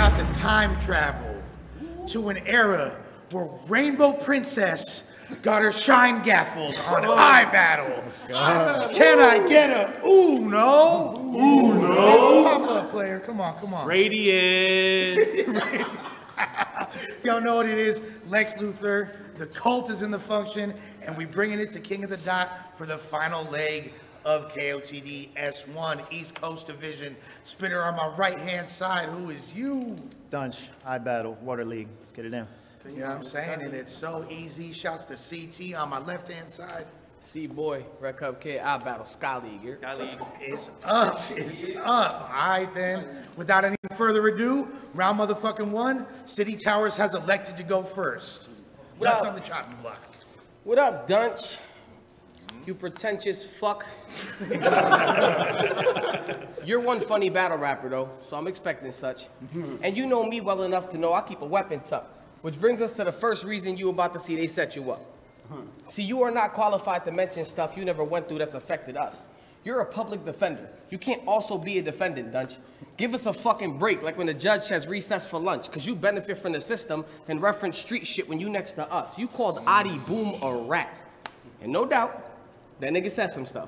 about to time travel to an era where Rainbow Princess got her shine gaffled on iBattle. Can I get a Uno? Uno? Pop up, player. Come on, come on. Radiant. Y'all know what it is. Lex Luthor. The cult is in the function, and we bringing it to King of the Dot for the final leg of KOTD S1 East Coast Division. Spitter on my right-hand side. Who is you? Dunch, iBattle, Water League. Let's get it in. You know what I'm saying? And it's so easy. Shouts to CT on my left-hand side. C-Boy, Red Cup Kid, iBattle, Sky League here. Sky League is up. It's up. All right, then. Without any further ado, round motherfucking one, City Towers has elected to go first. Nuts on the chopping block. What up, Dunch? You pretentious fuck. You're one funny battle rapper, though, so I'm expecting such. And you know me well enough to know I keep a weapon tucked, which brings us to the first reason you about to see they set you up. See, you are not qualified to mention stuff you never went through that's affected us. You're a public defender. You can't also be a defendant, Dunch. Give us a fucking break, like when the judge has recess for lunch, because you benefit from the system, then reference street shit when you next to us. You called Adi Boom a rat. And no doubt, that nigga said some stuff.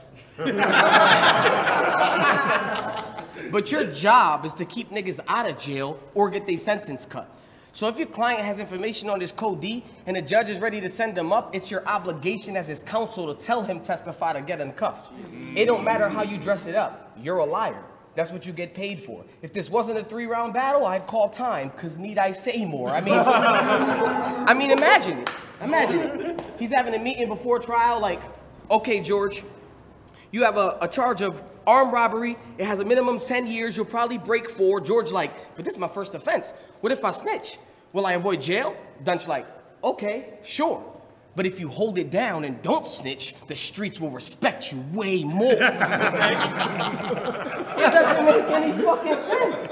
But your job is to keep niggas out of jail or get their sentence cut. So if your client has information on this Code D and the judge is ready to send him up, it's your obligation as his counsel to tell him testify to get him cuffed. It don't matter how you dress it up. You're a liar. That's what you get paid for. If this wasn't a 3-round battle, I'd call time, because need I say more? I mean, imagine it. Imagine it. He's having a meeting before trial like, okay, George, you have a charge of armed robbery. It has a minimum 10 years. You'll probably break 4. George like, but this is my first offense. What if I snitch? Will I avoid jail? Dunch like, okay, sure. But if you hold it down and don't snitch, the streets will respect you way more. It doesn't make any fucking sense.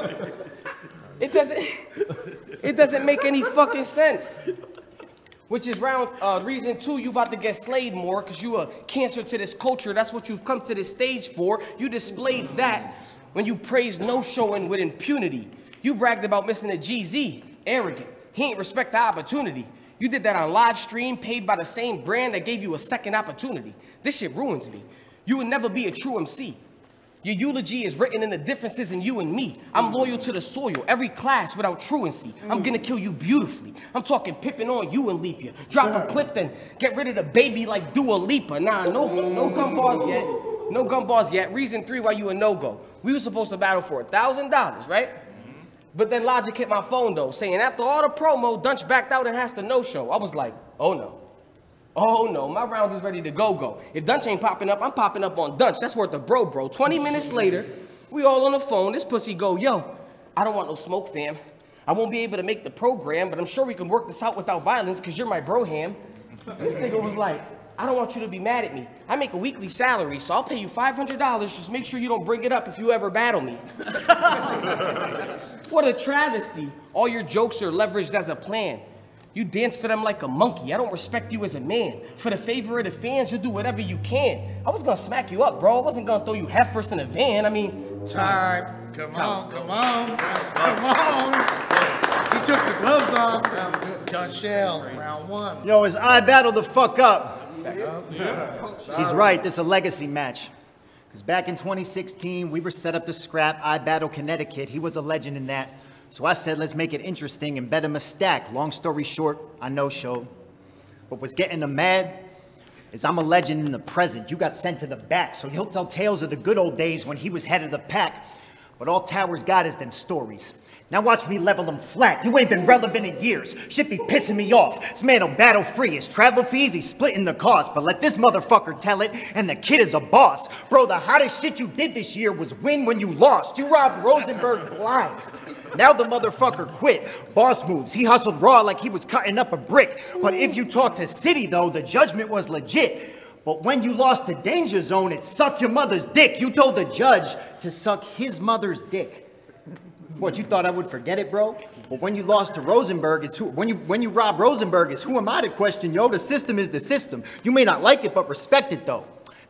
It doesn't make any fucking sense. Which is reason 2, you about to get slayed more because you a cancer to this culture. That's what you've come to this stage for. You displayed that when you praised no-showing with impunity. You bragged about missing a GZ. Arrogant. He ain't respect the opportunity. You did that on live stream, paid by the same brand that gave you a second opportunity. This shit ruins me. You would never be a true MC. Your eulogy is written in the differences in you and me. I'm loyal to the soil, every class without truancy. I'm gonna kill you beautifully. I'm talking pippin' on you and leap you. Drop a clip, then get rid of the baby like Dua Lipa. Nah, no gun bars yet. No gun bars yet. Reason 3 why you a no-go. We were supposed to battle for $1,000, right? But then Logic hit my phone, though, saying after all the promo, Dunch backed out and has to no-show. I was like, oh, no. Oh, no, my rounds is ready to go. If Dunch ain't popping up, I'm popping up on Dunch. That's worth a bro. 20 minutes later, we all on the phone. This pussy go, yo, I don't want no smoke, fam. I won't be able to make the program, but I'm sure we can work this out without violence because you're my bro-ham. This nigga was like, I don't want you to be mad at me. I make a weekly salary, so I'll pay you $500. Just make sure you don't bring it up if you ever battle me. What a travesty. All your jokes are leveraged as a plan. You dance for them like a monkey. I don't respect you as a man. For the favor of the fans, you'll do whatever you can. I was gonna smack you up, bro. I wasn't gonna throw you headfirst in a van. I mean... Time. Come on. He took the gloves off. Dunchell, round 1. Yo, is iBattle the fuck up? He's right, this is a legacy match. Because back in 2016, we were set up to scrap iBattle Connecticut. He was a legend in that. So I said, let's make it interesting and bet him a stack. Long story short, I no-showed. But what's getting him mad is I'm a legend in the present. You got sent to the back, so he'll tell tales of the good old days when he was head of the pack. But all Towers got is them stories. Now watch me level him flat. You ain't been relevant in years. Shit be pissing me off. This man will battle free. His travel fees, he's splitting the cost. But let this motherfucker tell it, and the kid is a boss. Bro, the hottest shit you did this year was win when you lost. You robbed Rosenberg blind. Now the motherfucker quit. Boss moves. He hustled raw like he was cutting up a brick. But if you talk to City, though, the judgment was legit. But when you lost to Danger Zone, it sucked your mother's dick. You told the judge to suck his mother's dick. What, you thought I would forget it, bro? But when you lost to Rosenberg, it's who, when you rob Rosenberg, it's who am I to question, yo? The system is the system. You may not like it, but respect it, though.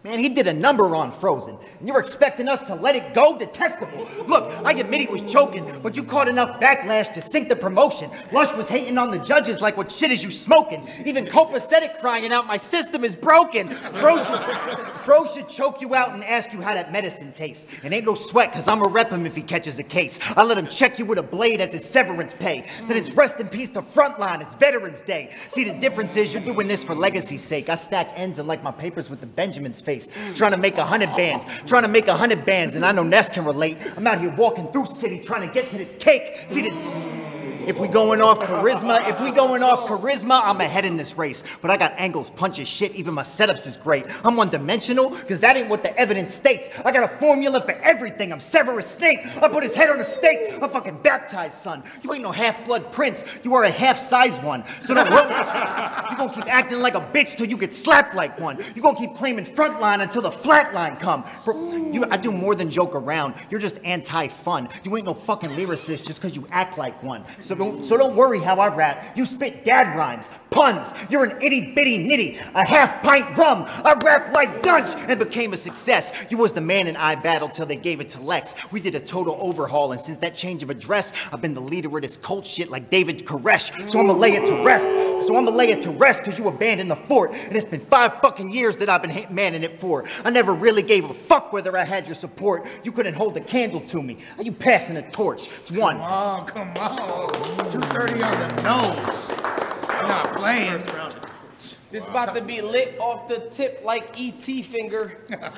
Man, he did a number on Frozen, and you're expecting us to let it go? Detestable. Look, I admit he was choking, but you caught enough backlash to sink the promotion. Lush was hating on the judges like, what shit is you smoking? Even Copa said it crying out, my system is broken. Fro should choke you out and ask you how that medicine tastes. And ain't no sweat, cause I'ma rep him if he catches a case. I let him check you with a blade as his severance pay. Then it's rest in peace to Frontline, it's Veterans Day. See, the difference is you're doing this for legacy's sake. I stack ends and like my papers with the Benjamin's face. Trying to make 100 bands, and I know Ness can relate. I'm out here walking through city trying to get to this cake. See, if we going off charisma, I'm ahead in this race. But I got angles, punches, shit, even my setups is great. I'm one-dimensional, because that ain't what the evidence states. I got a formula for everything. I'm Severus Snape. I put his head on a stake. I'm fucking baptized, son. You ain't no half-blood prince. You are a half-size one. So don't worry. You gonna keep acting like a bitch till you get slapped like one. You gonna keep claiming Frontline until the flatline come. I do more than joke around. You're just anti-fun. You ain't no fucking lyricist just because you act like one. So don't worry how I rap. You spit dad rhymes, puns. You're an itty-bitty nitty, a half-pint rum. I rap like Dunch and became a success. You was the man in I Battle till they gave it to Lex. We did a total overhaul, and since that change of address, I've been the leader of this cult shit like David Koresh. So I'ma lay it to rest, cause you abandoned the fort. And it's been 5 fucking years that I've been manning it for. I never really gave a fuck whether I had your support. You couldn't hold a candle to me. Are you passing a torch? It's one. Come on. 230 on the nose. I'm not playing. This about to be lit off the tip like E.T. finger.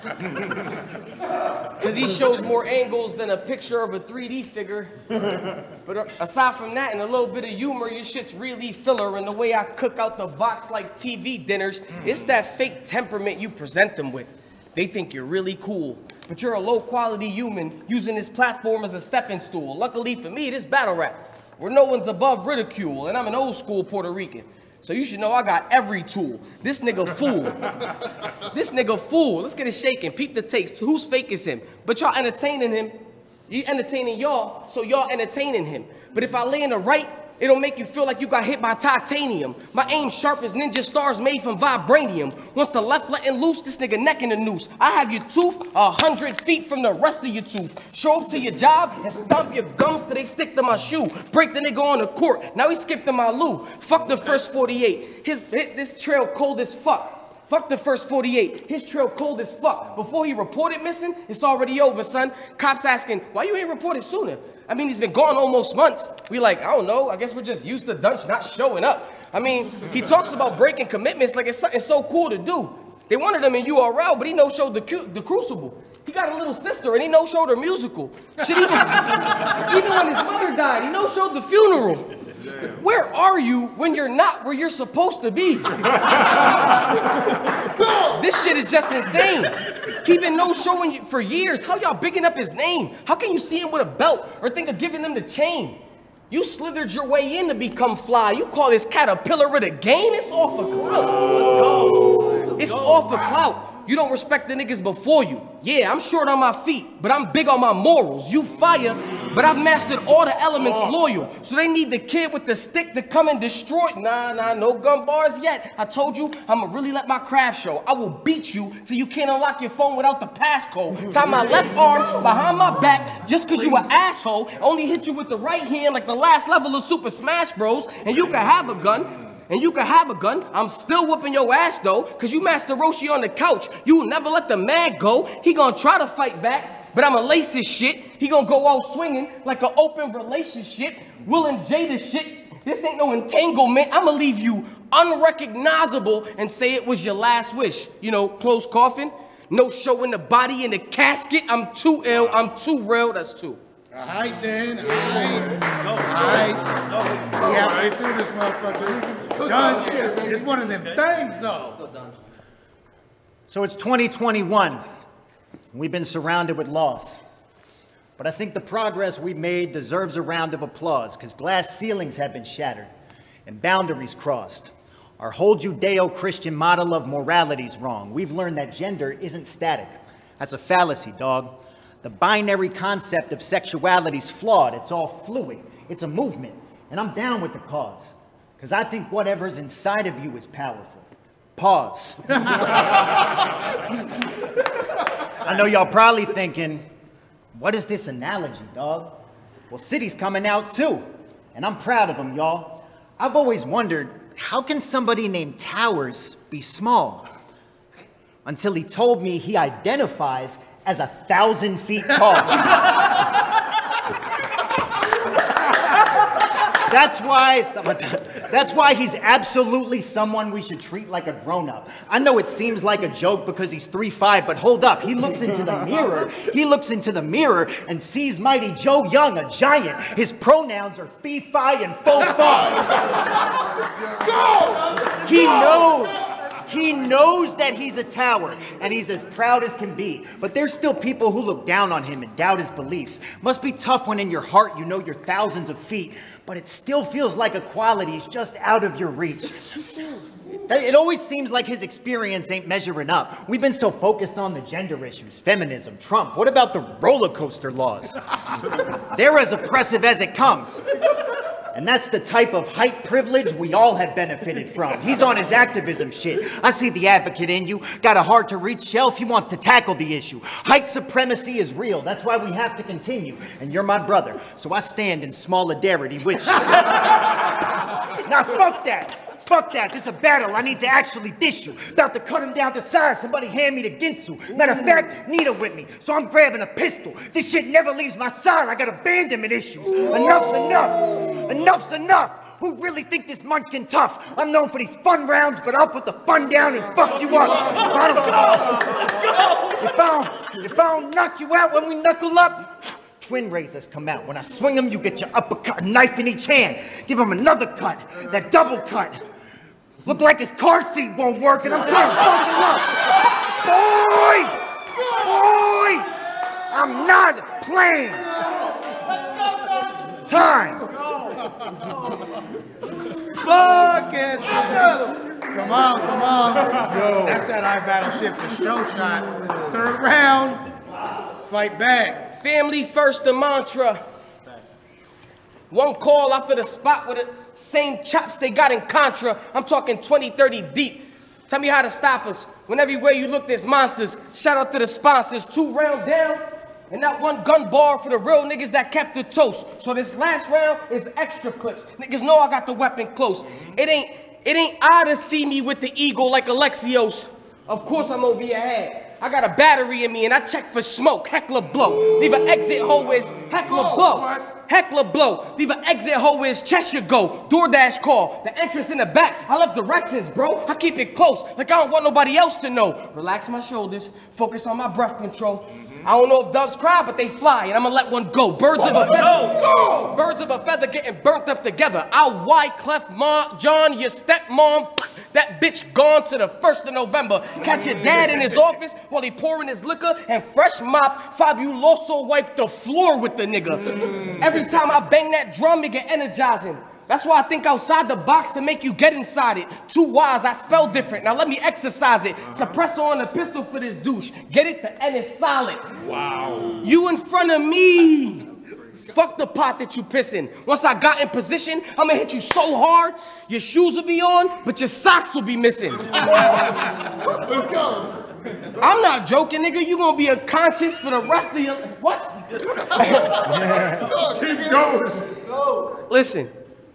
Because he shows more angles than a picture of a 3D figure. But aside from that and a little bit of humor, your shit's really filler. And the way I cook out the box like TV dinners, it's that fake temperament you present them with. They think you're really cool, but you're a low-quality human using this platform as a stepping stool. Luckily for me, this battle rap, where no one's above ridicule, and I'm an old-school Puerto Rican. So you should know I got every tool. This nigga fool. This nigga fool. Let's get it shaking. Peep the tapes. Who's fake is him? But y'all entertaining him. You entertaining y'all, so y'all entertaining him. But if I lay in the right, it'll make you feel like you got hit by titanium. My aim sharp as ninja stars made from vibranium. Once the left letting loose, this nigga neck in the noose. I have your tooth 100 feet from the rest of your tooth. Show up to your job and stomp your gums till they stick to my shoe. Break the nigga on the court. Now he skipped to my loo. Fuck the first 48. This trail cold as fuck. Fuck the first 48. His trail cold as fuck. Before he reported missing, it's already over, son. Cops asking, why you ain't reported sooner? I mean, he's been gone almost months. We like, I don't know, I guess we're just used to Dunch not showing up. I mean, he talks about breaking commitments like it's something so cool to do. They wanted him in URL, but he no-showed the Crucible. He got a little sister and he no-showed her musical. Shit, even when his mother died, he no-showed the funeral. Where are you when you're not where you're supposed to be? This shit is just insane. He been no-showing you for years. How y'all bigging up his name? How can you see him with a belt or think of giving him the chain? You slithered your way in to become fly. You call this caterpillar of the game? It's off of clout. Let's go. It's off of clout. You don't respect the niggas before you. Yeah, I'm short on my feet, but I'm big on my morals. You fire, but I've mastered all the elements loyal. So they need the kid with the stick to come and destroy. Nah, no gun bars yet. I told you, I'ma really let my craft show. I will beat you till you can't unlock your phone without the passcode. Tie my left arm behind my back just cause you an asshole. Only hit you with the right hand like the last level of Super Smash Bros. And you can have a gun. I'm still whooping your ass though, cause you Master Roshi on the couch. You will never let the man go. He gonna try to fight back, but I'ma lace his shit. He gonna go out swinging like an open relationship. Will and Jada shit. This ain't no entanglement. I'ma leave you unrecognizable and say it was your last wish. You know, close coffin, no showing the body in the casket. I'm too ill, I'm too real, that's two. All right, then. All right. We halfway through this motherfucker. Done. It's one of them things, though. So it's 2021. We've been surrounded with loss. But I think the progress we made deserves a round of applause, because glass ceilings have been shattered and boundaries crossed. Our whole Judeo-Christian model of morality's wrong. We've learned that gender isn't static. That's a fallacy, dog. The binary concept of sexuality's flawed. It's all fluid. It's a movement. And I'm down with the cause. Because I think whatever's inside of you is powerful. Pause. I know y'all probably thinking, what is this analogy, dog? Well, City's coming out too, and I'm proud of him, y'all. I've always wondered, how can somebody named Towers be small? Until he told me he identifies as 1,000 feet tall. That's why he's absolutely someone we should treat like a grown-up. I know it seems like a joke because he's 3'5", but hold up. He looks into the mirror. He looks into the mirror and sees mighty Joe Young, a giant. His pronouns are fee, fi, and fo fum. He knows that he's a tower, and he's as proud as can be. But there's still people who look down on him and doubt his beliefs. Must be tough when in your heart you know you're thousands of feet, but it still feels like equality is just out of your reach. It always seems like his experience ain't measuring up. We've been so focused on the gender issues, feminism, Trump. What about the roller coaster laws? They're as oppressive as it comes. And that's the type of height privilege we all have benefited from. He's on his activism shit. I see the advocate in you. Got a hard-to-reach shelf. He wants to tackle the issue. Height supremacy is real. That's why we have to continue. And you're my brother, so I stand in solidarity with you. Now, fuck that. Fuck that, this is a battle I need to actually dish you. About to cut him down to size, somebody hand me the Ginsu. Matter of fact, Nita with me, so I'm grabbing a pistol. This shit never leaves my side, I got abandonment issues. Enough's enough, enough's enough. Who really think this munchkin tough? I'm known for these fun rounds, but I'll put the fun down and fuck you up. If I don't knock you out when we knuckle up, twin razors come out. When I swing them, you get your uppercut, a knife in each hand. Give him another cut, that double cut. Look like his car seat won't work and I'm trying to fuck him up. Boy! I'm not playing. Time. Fuck it. Come on. That's that I battleship for show shot. Third round. Fight back. Family first, the mantra. One call off of the spot with the same chops they got in Contra. I'm talking 20, 30 deep. Tell me how to stop us. When everywhere you look, there's monsters. Shout out to the sponsors. 2 round down, and that 1 gun bar for the real niggas that kept the toast. So this last round is extra clips. Niggas know I got the weapon close. It ain't odd to see me with the eagle like Alexios. Of course I'm over your head. I got a battery in me and I check for smoke. Heckler blow. Leave an exit hole is heckler blow. Heckler blow. Leave an exit hole is Cheshire go. DoorDash call. The entrance in the back. I left directions, bro. I keep it close, like I don't want nobody else to know. Relax my shoulders. Focus on my breath control. I don't know if doves cry, but they fly, and I'm gonna let one go. Birds of a feather. Go! Birds of a feather getting burnt up together. I'll Wyclef John, your stepmom. That bitch gone to the 1st of November. Catch your dad in his office while he pouring his liquor and fresh mop. Fabuloso wipe the floor with the nigga. Every time I bang that drum, it get energizing. That's why I think outside the box to make you get inside it. 2 Y's, I spell different. Now let me exercise it. Suppressor on the pistol for this douche. Get it? The N is solid. Wow. You in front of me. Fuck the pot that you pissing. Once I got in position, I'ma hit you so hard, your shoes will be on, but your socks will be missing. Let's go. I'm not joking, nigga. You gonna be unconscious for the rest of your... What? Keep going. Listen.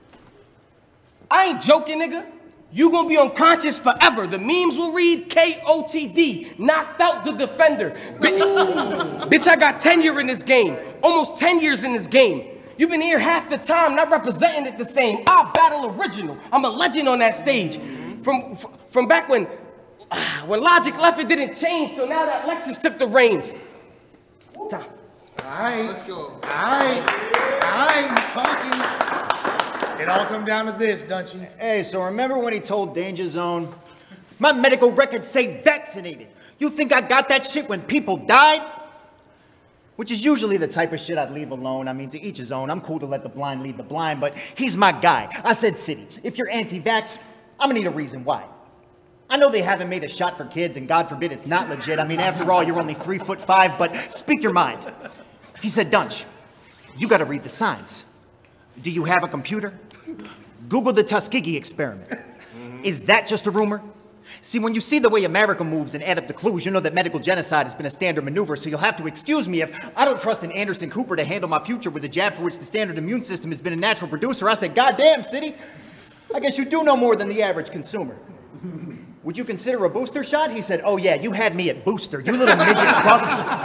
I ain't joking, nigga. You gonna be unconscious forever. The memes will read KOTD, knocked out the defender. Bitch, I got tenure in this game. Almost 10 years in this game. You've been here half the time, not representing it the same. I battle original. I'm a legend on that stage. From back when Logic left, it didn't change till now that Lexus took the reins. Time. All right. Let's go. All right, he's talking. It all come down to this, don't you? Hey, so remember when he told Danger Zone, my medical records say vaccinated. You think I got that shit when people died? Which is usually the type of shit I'd leave alone. I mean, to each his own. I'm cool to let the blind lead the blind, but he's my guy. I said, City, if you're anti-vax, I'm gonna need a reason why. I know they haven't made a shot for kids, and God forbid it's not legit. I mean, after all, you're only 3'5", but speak your mind. He said, Dunch, you gotta read the signs. Do you have a computer? Google the Tuskegee experiment. Is that just a rumor? See, when you see the way America moves and add up the clues, you know that medical genocide has been a standard maneuver, so you'll have to excuse me if I don't trust in Anderson Cooper to handle my future with a jab for which the standard immune system has been a natural producer. I said, goddamn, City, I guess you do know more than the average consumer. Would you consider a booster shot? He said, oh yeah, you had me at booster, you little midget fuck.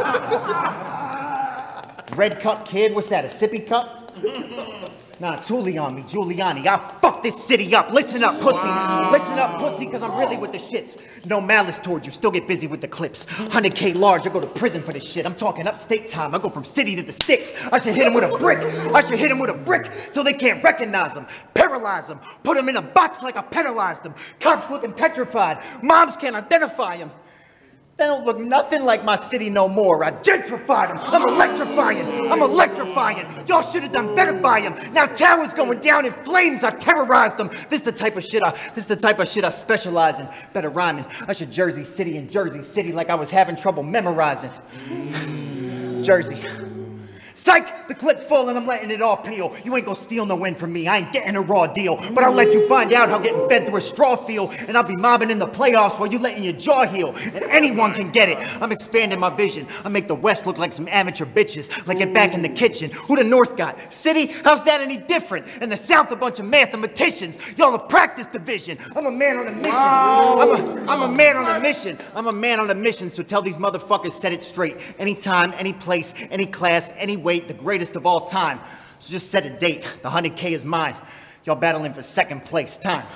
Red cup kid, what's that, a sippy cup? Nah, Tuli on me, Giuliani. I'll fuck this city up. Listen up, pussy. Listen up, pussy, because I'm really with the shits. No malice towards you. Still get busy with the clips. 100K large, I go to prison for this shit. I'm talking upstate time. I go from city to the sticks. I should hit him with a brick. I should hit him with a brick so they can't recognize him. Paralyze him. Put him in a box like I penalized him. Cops looking petrified. Moms can't identify him. They don't look nothing like my city no more. I gentrified them. I'm electrifying. I'm electrifying. Y'all should have done better by them. Now towers going down in flames. I terrorized them. This the type of shit I specialize in. Better rhyming. I should Jersey City and Jersey City like I was having trouble memorizing. Jersey. Psych, the clip full and I'm letting it all peel. You ain't gonna steal no win from me, I ain't getting a raw deal. But I'll let you find out how getting fed through a straw feel. And I'll be mobbing in the playoffs while you letting your jaw heal. And anyone can get it, I'm expanding my vision. I make the West look like some amateur bitches. Like get back in the kitchen. Who the North got? City? How's that any different? And the South a bunch of mathematicians. Y'all a practice division. I'm a man on a mission. I'm a man on a mission. I'm a man on a mission, so tell these motherfuckers set it straight. Anytime, any place, any class, any way. The greatest of all time. So just set a date. The 100K is mine. Y'all battling for second place. Time.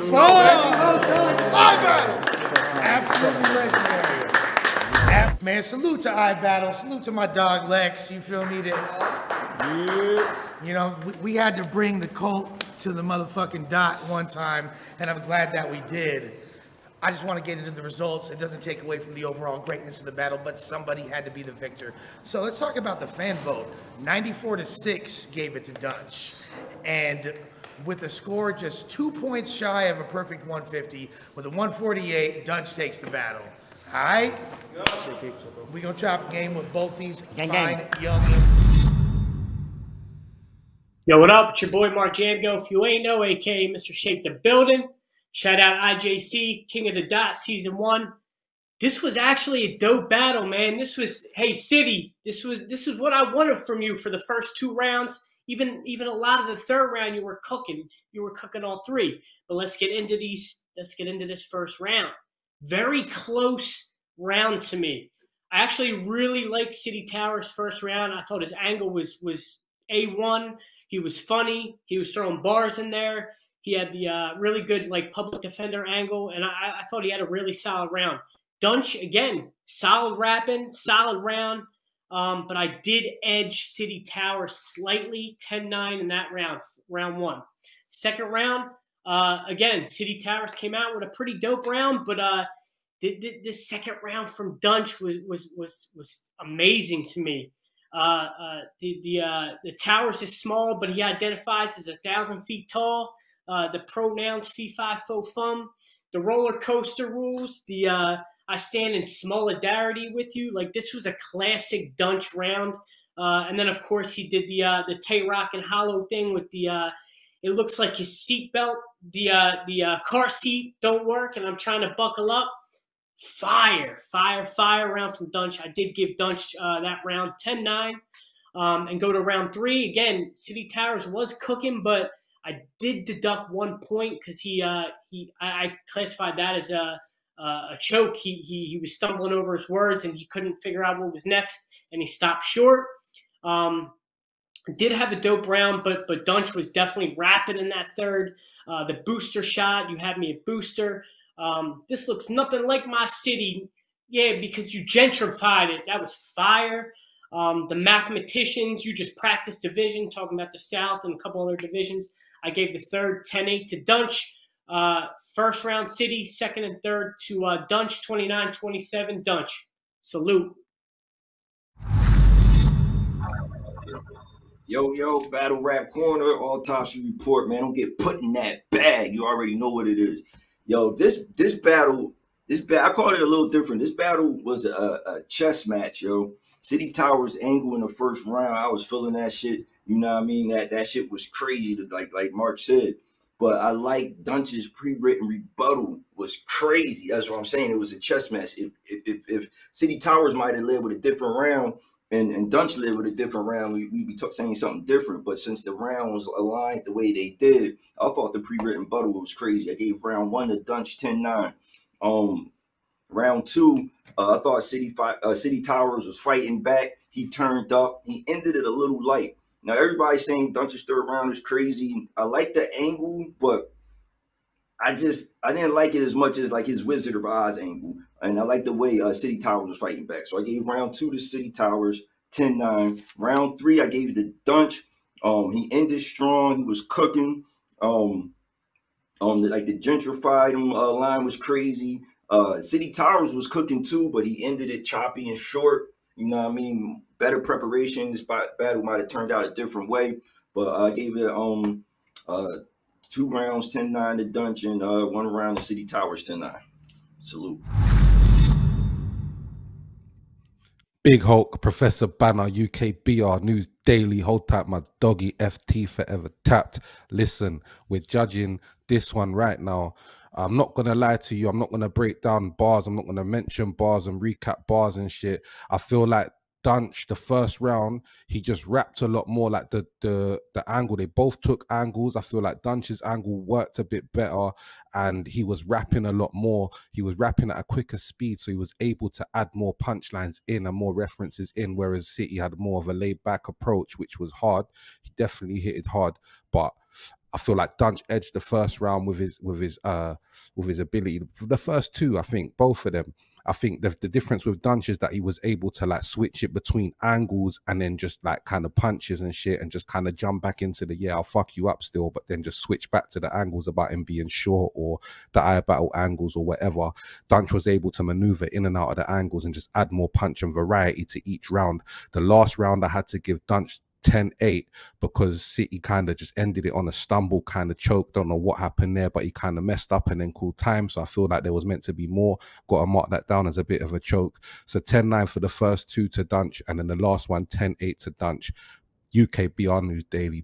Absolutely legendary. Man, salute to iBattle. Salute to my dog Lex. You feel me? You know, we had to bring the cult to the motherfucking dot one time, and I'm glad that we did. I just want to get into the results. It doesn't take away from the overall greatness of the battle, but somebody had to be the victor. So let's talk about the fan vote. 94-6 gave it to Dunch. And with a score just 2 points shy of a perfect 150, with a 148, Dunch takes the battle. All right? We're going to chop a game with both these fine youngins. Yo, what up? It's your boy Mark Jamgo. If you ain't know, aka Mr. Shake the Building. Shout out IJC, King of the Dot, Season 1. This was actually a dope battle, man. This was, hey, City, this is what I wanted from you for the first 2 rounds. Even a lot of the third round, you were cooking. You were cooking all 3. But let's get into these. Let's get into this first round. Very close round to me. I actually really liked City Tower's first round. I thought his angle was A1. He was funny. He was throwing bars in there. He had the really good like public defender angle, and I thought he had a really solid round. Dunch, again, solid rapping, solid round, but I did edge City Tower slightly, 10-9 in that round, round 1. Second round, again, City Towers came out with a pretty dope round, but this second round from Dunch was amazing to me. The Towers is small, but he identifies as 1,000 feet tall. The pronouns fee fi fo fum, the roller coaster rules, the I stand in solidarity with you. Like this was a classic Dunch round. And then of course he did the Tay-Rock and Hollow thing with the it looks like his seatbelt, the car seat don't work, and I'm trying to buckle up. Fire round from Dunch. I did give Dunch that round 10-9. And go to round 3 again. City Towers was cooking, but I did deduct 1 point because I classified that as a choke. He was stumbling over his words and he couldn't figure out what was next, and he stopped short. Did have a dope round, but Dunch was definitely rapping in that third. The booster shot, you had me at booster. This looks nothing like my city. Yeah, because you gentrified it. That was fire. The mathematicians, you just practiced division, talking about the South and a couple other divisions. I gave the third 10-8 to Dunch. First round City, second and third to Dunch, 29-27, Dunch. Salute. Yo, Battle Rap Corner, Autopsy Report, man. Don't get put in that bag. You already know what it is. Yo, this battle, I call it a little different. This battle was a chess match, yo. City Towers angle in the first round, I was feeling that shit. You know what I mean? That shit was crazy, like Mark said. But I like Dunch's pre-written rebuttal was crazy. That's what I'm saying. It was a chess match. If City Towers might have lived with a different round and Dunch lived with a different round, we'd be saying something different. But since the rounds aligned the way they did, I thought the pre-written rebuttal was crazy. I gave round 1 to Dunch 10-9. Round 2, I thought City Towers was fighting back. He turned up. He ended it a little light. Now, everybody's saying Dunch's third round is crazy. I like the angle, but I didn't like it as much as like his Wizard of Oz angle. And I like the way City Towers was fighting back. So I gave round 2 to City Towers, 10-9. Round 3, I gave it to Dunch. He ended strong. He was cooking. Like the gentrified line was crazy. City Towers was cooking too, but he ended it choppy and short. You know what I mean? Better preparation. This battle might have turned out a different way, but I gave it 2 rounds, 10-9 to Dunch, and 1 round to City Towers, 10-9. Salute. Big Hulk, Professor Banner, UKBR News Daily. Hold tight, my doggy. FT forever tapped. Listen, we're judging this one right now. I'm not going to lie to you. I'm not going to break down bars. I'm not going to mention bars and recap bars and shit. I feel like Dunch, the first round, he just rapped a lot more, like the angle. They both took angles. I feel like Dunch's angle worked a bit better and he was rapping a lot more. He was rapping at a quicker speed, so he was able to add more punchlines in and more references in, whereas City had more of a laid-back approach, which was hard. He definitely hit it hard, but I feel like Dunch edged the first round with his ability. The first 2, I think, both of them. I think the difference with Dunch is that he was able to like switch it between angles and then just like kind of punches and shit and just kind of jump back into the, I'll fuck you up still, but then just switch back to the angles about him being short or the eye battle angles or whatever. Dunch was able to maneuver in and out of the angles and just add more punch and variety to each round. The last round I had to give Dunch 10-8 because City kind of just ended it on a stumble, kind of choke. Don't know what happened there, but he kind of messed up and then called time. So I feel like there was meant to be more. Got to mark that down as a bit of a choke. So 10-9 for the first 2 to Dunch, and then the last one 10-8 to Dunch. UKBR News Daily.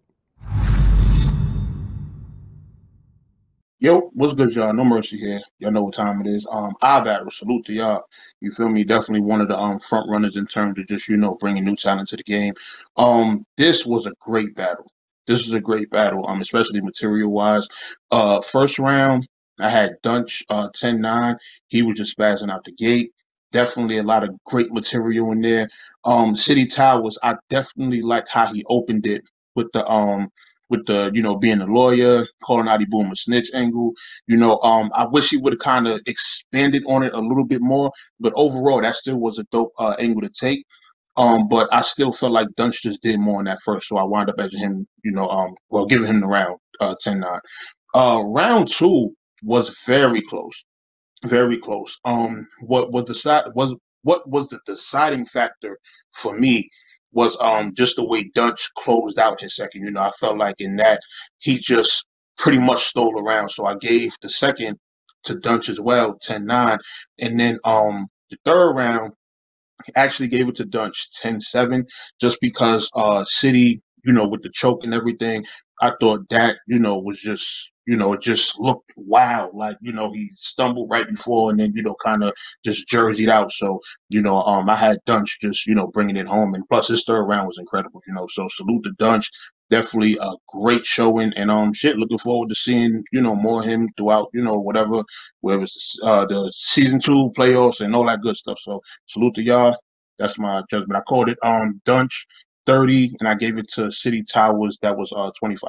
Yo, what's good, y'all? No Mercy here. Y'all know what time it is. iBattle, salute to y'all. You feel me? Definitely one of the front runners in terms of just, bringing new talent to the game. This was a great battle. This was a great battle, especially material-wise. First round, I had Dunch 10-9. He was just spazzing out the gate. Definitely a lot of great material in there. City Towers, I definitely liked how he opened it with the being a lawyer, calling out Boom a snitch angle. I wish he would have kind of expanded on it a little bit more, but overall that still was a dope angle to take. But I still felt like Dunch just did more in that first, so I wound up edging him, giving him the round 10-9. Round 2 was very close. Very close. What was the deciding factor for me was just the way Dunch closed out his second. I felt like in that he just pretty much stole around. So I gave the second to Dunch as well, 10-9. And then the third round, actually gave it to Dunch 10-7, just because City, with the choke and everything, I thought that, was just, it just looked wild. Like, he stumbled right before and then, kind of just jerseyed out. So, I had Dunch just, bringing it home. And plus his third round was incredible, so salute to Dunch. Definitely a great showing, and looking forward to seeing, more of him throughout, whether it's the season 2 playoffs and all that good stuff. So salute to y'all. That's my judgment. I called it Dunch 30, and I gave it to City Towers. That was 25.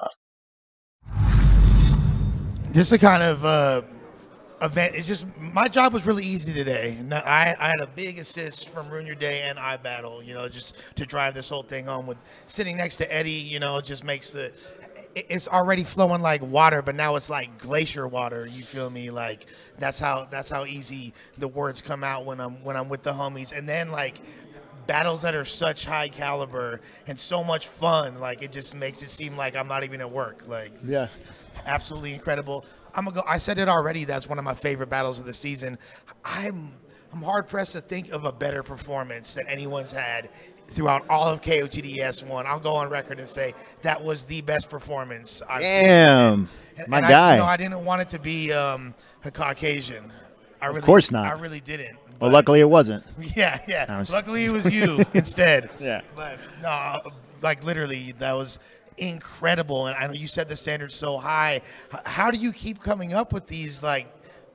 This is a kind of event. My job was really easy today. I had a big assist from Ruin Your Day and iBattle, just to drive this whole thing home. With sitting next to Eddie, just makes it's already flowing like water, but now it's like glacier water. You feel me? Like that's how easy the words come out when I'm with the homies. And then like battles that are such high caliber and so much fun, like it just makes it seem like I'm not even at work. Like, yeah, absolutely incredible. I said it already. That's one of my favorite battles of the season. I'm hard pressed to think of a better performance that anyone's had throughout all of KOTD S1. I'll go on record and say that was the best performance I've Damn, seen. my And guy. I didn't want it to be a Caucasian. Of course not. I really didn't. Well, luckily it wasn't. Yeah. Luckily it was you instead. Yeah. But no, like literally, that was incredible. And I know you set the standard so high. How do you keep coming up with these like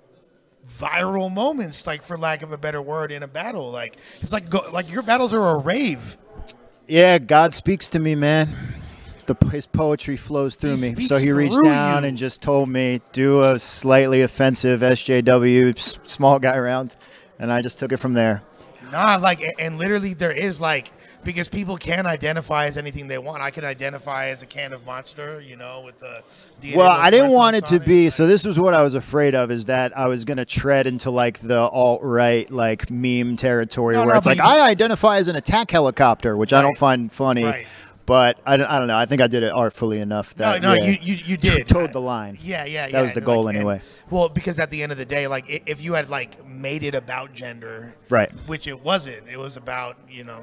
viral moments, like for lack of a better word, in a battle? Like it's like your battles are a rave. Yeah, God speaks to me, man. His poetry flows through He me. So speaks he reached through down you. and just told me, do a slightly offensive SJW small guy round, and I just took it from there. Nah, like, and literally there is like, because people can identify as anything they want. I can identify as a can of Monster, you know, with the DNA. Well, of I didn't want it Muertos to on be. So this was what I was afraid of, is that I was going to tread into like the alt-right like meme territory No, where no, it's but like, I identify as an attack helicopter, which I don't Right. find funny. Right. But I don't know. I think I did it artfully enough that No, yeah, you did. towed the line. Yeah. That was the goal anyway. Well, because at the end of the day, like if you had like made it about gender, Right. which it wasn't. It was about, you know,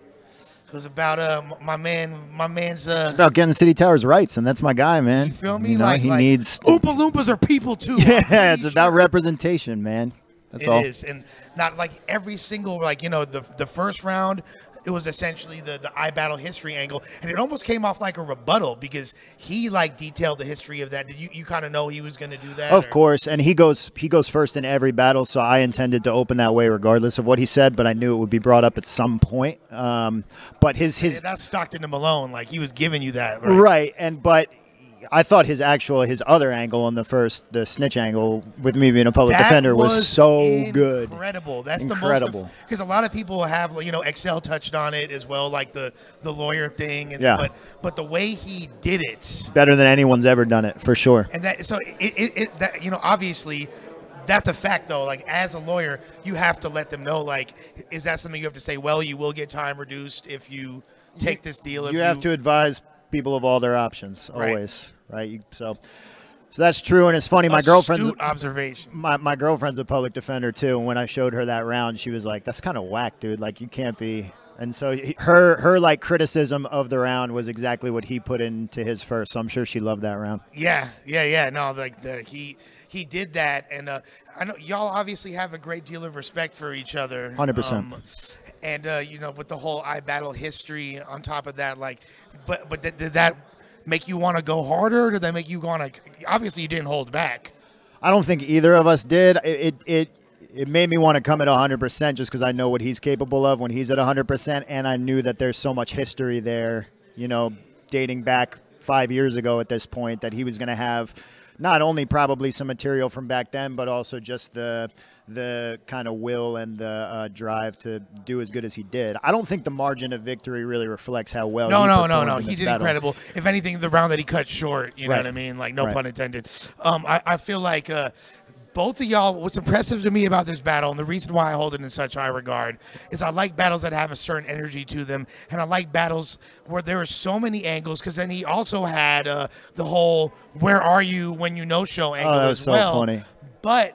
it was about my man's It's about getting City Towers rights, and that's my guy, man. you feel me? You know, like he like, needs. Oompa Loompas are people too. I'm Yeah, pretty it's about sure. representation, man. That's all. It is, and not like every single, like, you know, the first round, it was essentially the iBattle history angle, and it almost came off like a rebuttal because he like detailed the history of that. Did you kind of know he was going to do that? Of or- course, and he goes first in every battle, so I intended to open that way regardless of what he said, but I knew it would be brought up at some point. But his Yeah, that's Stockton and Malone. Like he was giving you that, right, but I thought his other angle on the snitch angle with me being a public That defender was so good. Incredible. That's Incredible. the most, because a lot of people have, you know, Excel touched on it as well, like the lawyer thing. And, Yeah. But the way he did it, Better than anyone's ever done it, for sure. and that, so that, you know, obviously that's a fact though. Like as a lawyer, you have to let them know, like, is that something you have to say? Well, you will get time reduced if you take this deal. If You have to advise people of all their options, Right. always, right? So that's true, and it's funny. My girlfriend's Astute observation. my girlfriend's a public defender too. And when I showed her that round, she was like, "That's kind of whack, dude. Like you can't be." And so her like criticism of the round was exactly what he put into his first. So I'm sure she loved that round. Yeah. No, like he did that, and I know y'all obviously have a great deal of respect for each other. 100%. And you know, with the whole iBattle history on top of that, like, but did that make you want to go harder? Or did that make you want to? Obviously, you didn't hold back. I don't think either of us did. It made me want to come at 100% just because I know what he's capable of when he's at 100%, and I knew that there's so much history there, you know, dating back 5 years ago at this point, that he was going to have not only probably some material from back then, but also just the kind of will and the drive to do as good as he did. I don't think the margin of victory really reflects how well No. he performed in He this did battle. incredible. If anything, the round that he cut short, you know Right. what I mean? Like, no Right. pun intended. I feel like both of y'all, what's impressive to me about this battle, and the reason why I hold it in such high regard, is I like battles that have a certain energy to them, and I like battles where there are so many angles, because then he also had the whole "where are you when you no-show" angle that was as so well. funny. But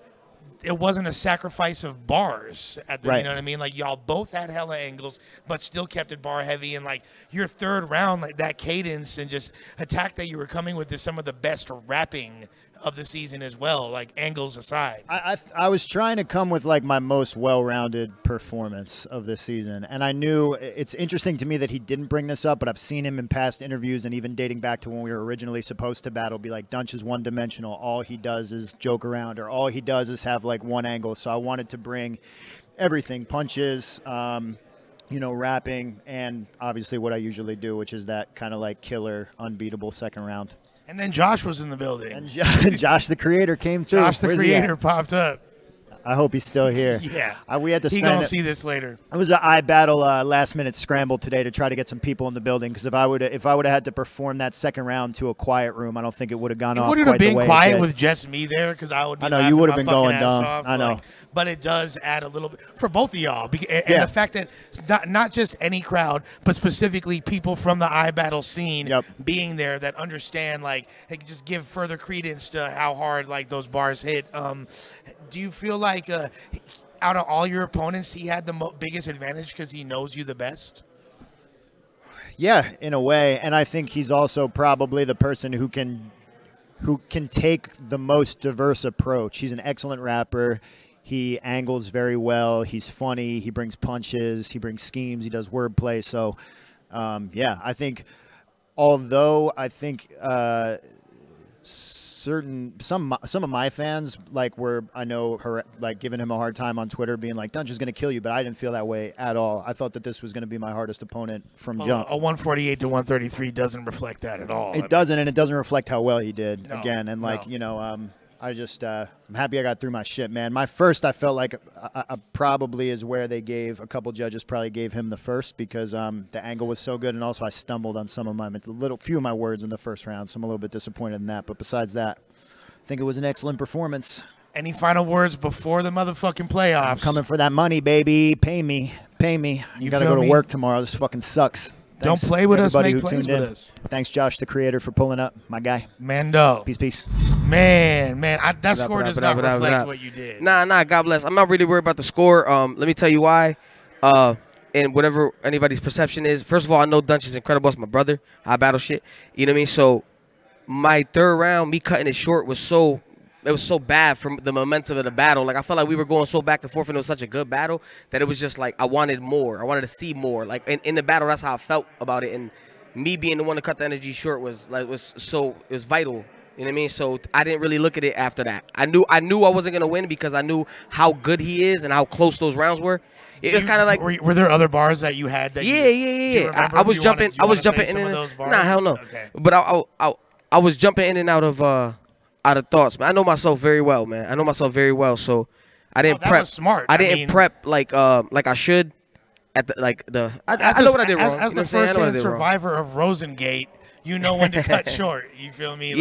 it wasn't a sacrifice of bars at the, Right. you know what I mean? Like y'all both had hella angles, but still kept it bar heavy. And like your third round, like that cadence and just attack that you were coming with is some of the best rapping of the season as well, like angles aside. I was trying to come with like my most well-rounded performance of this season, and I knew it's interesting to me that he didn't bring this up, but I've seen him in past interviews and even dating back to when we were originally supposed to battle be like, Dunch is one-dimensional. All he does is joke around, or all he does is have like one angle. So I wanted to bring everything, punches, you know, rapping, and obviously what I usually do, which is that kind of like killer, unbeatable second round. And then Josh was in the building. And Josh, the creator, came through. Josh, the Where's he at? creator, popped up. I hope he's still here. Yeah. We had to He spend gonna it. see this later. It was an iBattle last-minute scramble today to try to get some people in the building, because if I would have had to perform that second round to a quiet room, I don't think it would have gone It off wouldn't quite have the been way it quiet did. with just me there, because I would be I know, you laughing would have my been going fucking ass dumb. off, I know. like, but it does add a little bit for both of y'all. And Yeah. the fact that not just any crowd, but specifically people from the iBattle scene Yep. being there that understand, like, they can just give further credence to how hard like those bars hit. Do you feel like out of all your opponents, he had the biggest advantage because he knows you the best? Yeah, in a way, and I think he's also probably the person who can take the most diverse approach. He's an excellent rapper. He angles very well. He's funny. He brings punches. He brings schemes. He does wordplay. So, yeah, I think, although I think some of my fans were giving him a hard time on Twitter, being like, Dunch is going to kill you, but I didn't feel that way at all. I thought that this was going to be my hardest opponent from jump. A 148 to 133 doesn't reflect that at all. It doesn't, and it doesn't reflect how well he did again. And I just I'm happy I got through my shit, man. My first, I felt like I probably is where they gave a couple judges probably gave him the first because the angle was so good, and also I stumbled on some of few of my words in the first round, so I'm a little bit disappointed in that. But besides that, I think it was an excellent performance. Any final words before the motherfucking playoffs? I'm coming for that money, baby. Pay me. You gotta go to work tomorrow. This fucking sucks. Don't Thanks play with us, everybody make who plays tuned with in. us. Thanks, Josh, the creator, for pulling up, my guy. Mando. Peace. Man, that score does not reflect what you did. Nah, God bless. I'm not really worried about the score. Let me tell you why. And whatever anybody's perception is, first of all, I know Dunch is incredible. It's my brother. I battle shit. You know what I mean? So my third round, me cutting it short was so bad from the momentum of the battle. Like, I felt like we were going so back and forth, and it was such a good battle that it was just like I wanted more. I wanted to see more. Like in the battle, that's how I felt about it. And me being the one to cut the energy short was vital. You know what I mean? So I didn't really look at it after that. I knew I wasn't gonna win because I knew how good he is and how close those rounds were. It was kind of like, were there other bars that you had that? Yeah. I was jumping in and out. Nah, hell no. Okay. But I was jumping in and out of thoughts, man. I know myself very well, man. I know myself very well, so I didn't that prep. was smart. I didn't prep like I should. I know what I did wrong. As the first-hand survivor of Rosengate, you know when to cut short. You feel me?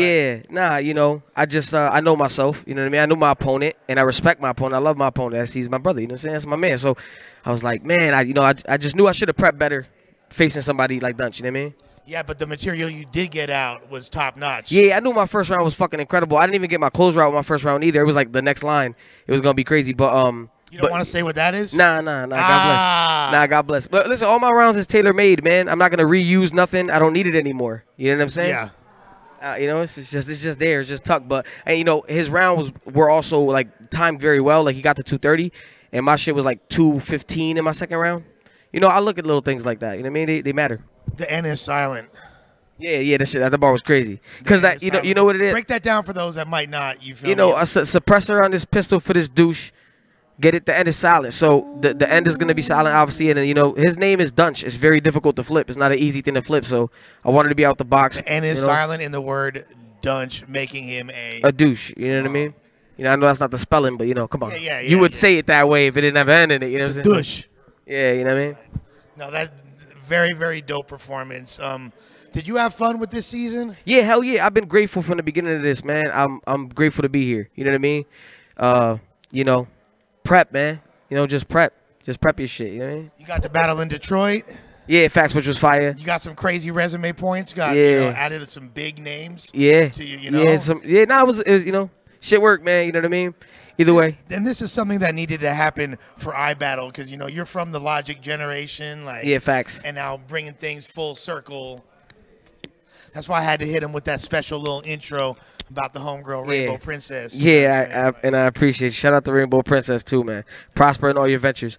I just I know myself. You know what I mean? I know my opponent, and I respect my opponent. I love my opponent. He's my brother. You know what I'm saying? That's my man. So I was like, man, I just knew I should have prepped better facing somebody like Dunch. You know what I mean? Yeah, but the material you did get out was top notch. Yeah, I knew my first round was fucking incredible. I didn't even get my closer out with my first round either. It was like the next line. It was gonna be crazy, but you don't want to say what that is? Nah. God bless. Nah, God bless. But listen, all my rounds is tailor made, man. I'm not gonna reuse nothing. I don't need it anymore. You know what I'm saying? Yeah. It's just there, it's just tucked. But and his rounds were also like timed very well. Like he got to 230, and my shit was like 215 in my second round. I look at little things like that. You know what I mean? They matter. The N is silent. Yeah, that bar was crazy. Because that you know what it is. Break that down for those that might not. You feel me? A suppressor on this pistol for this douche. Get it? The end is silent. So the end is gonna be silent, obviously. And then, his name is Dunch. It's very difficult to flip. It's not an easy thing to flip. So I wanted to be out the box. The N is silent in the word Dunch, making him a douche. You know what I mean? I know that's not the spelling, but come on. Yeah, you would say it that way if it didn't have an N in it. You know what I'm saying? Douche. Yeah, you know what I mean? No, that very, very dope performance. Did you have fun with this season? Yeah, hell yeah. I've been grateful from the beginning of this, man. I'm grateful to be here. You know what I mean? Prep, man. Just prep. Just prep your shit. You know what I mean? You got to battle in Detroit. Yeah, facts, which was fire. You got some crazy resume points. Added some big names. Yeah. To you, it was shit work, man. You know what I mean? Either way. And this is something that needed to happen for iBattle because, you're from the Logic generation. Yeah, facts. And now bringing things full circle. That's why I had to hit him with that special little intro about the homegirl Rainbow Princess. Yeah, I appreciate it. Shout out to Rainbow Princess too, man. Prosper in all your ventures.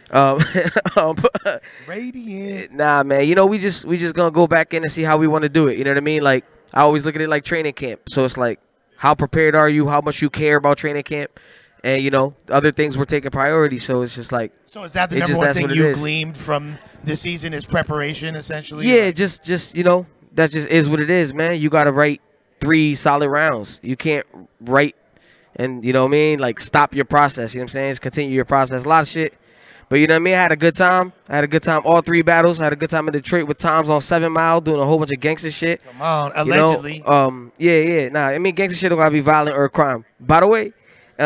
Radiant. Nah, man. We just gonna go back in and see how we want to do it. You know what I mean? Like I always look at it like training camp. So it's like, how prepared are you? How much you care about training camp? And other things were taking priority. So it's just like. So is that the number one thing you gleaned from this season? Is preparation essentially? Yeah, just that just is what it is, man. You gotta write 3 solid rounds. You can't write and you know what I mean, like stop your process. You know what I'm saying? Just continue your process. A lot of shit. But you know what I mean? I had a good time. All 3 battles. I had a good time in Detroit with Toms on 7 Mile doing a whole bunch of gangster shit. Come on, allegedly. Yeah. Nah, I mean gangster shit don't gotta be violent or a crime. By the way,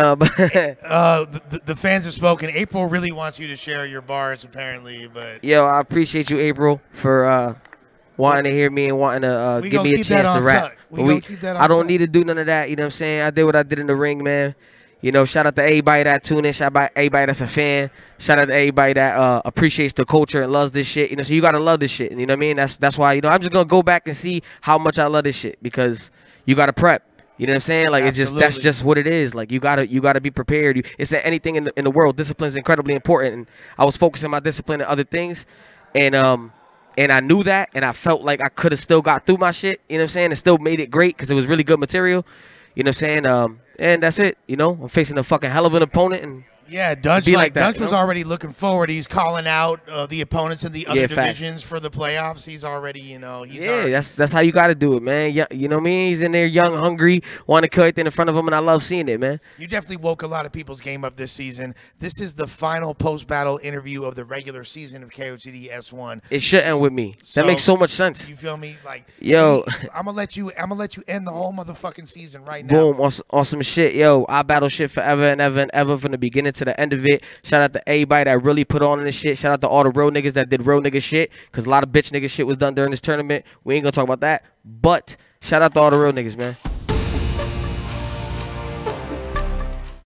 the fans have spoken. April really wants you to share your bars, apparently. But I appreciate you, April, for wanting to hear me and wanting to give me a chance to rap. I don't need to do none of that. You know what I'm saying? I did what I did in the ring, man. You know, shout out to everybody that tune in. Shout out to everybody that's a fan. Shout out to everybody that appreciates the culture and loves this shit. You know, so you gotta love this shit. You know what I mean? That's why, you know, I'm just gonna go back and see how much I love this shit, because you gotta prep. You know what I'm saying? Like, that's just what it is. Like, you gotta be prepared. It's anything in the world. Discipline is incredibly important. And I was focusing my discipline on other things, and I knew that, and I felt like I could have still got through my shit. You know what I'm saying? And still made it great because it was really good material. You know what I'm saying? And that's it. You know, I'm facing a fucking hell of an opponent, and yeah, Dunch, Dunch was already looking forward. He's calling out the opponents in the other divisions for the playoffs. He's already, you know, that's how you got to do it, man. You know what I mean? He's in there young, hungry, want to kill everything in front of him, and I love seeing it, man. You definitely woke a lot of people's game up this season. This is the final post-battle interview of the regular season of KOTD S1. It should end with me. That makes so much sense. You feel me? Like, yo, I'm gonna let you end the whole motherfucking season right now. Boom, awesome shit. Yo, I battle shit forever and ever and ever, from the beginning to the end of it. Shout out to everybody that really put on in this shit. Shout out to all the real niggas that did real nigga shit, because a lot of bitch nigga shit was done during this tournament. We ain't gonna talk about that, but shout out to all the real niggas, man.